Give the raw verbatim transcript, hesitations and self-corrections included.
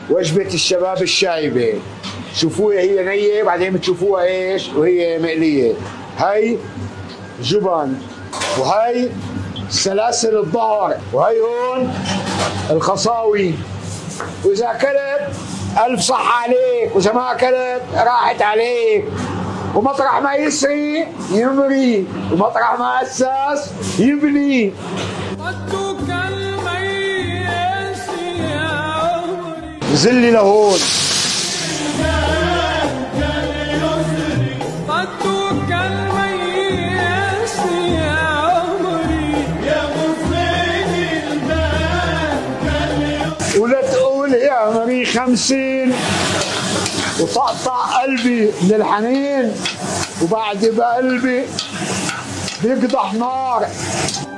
وجبة الشباب الشايبة. شوفوها هي نية بعدين بتشوفوها ايش وهي مقلية. هاي جبن، وهي سلاسل الظهر، وهي هون الخصاوي. وإذا أكلت ألف صحة عليك، وإذا ما أكلت راحت عليك. ومطرح ما يسري يمري، ومطرح ما أساس يبني. زلي لهون. ولا تقول يا عمري خمسين وطقطع قلبي من الحنين، وبعد بقلبي بيقدح نار.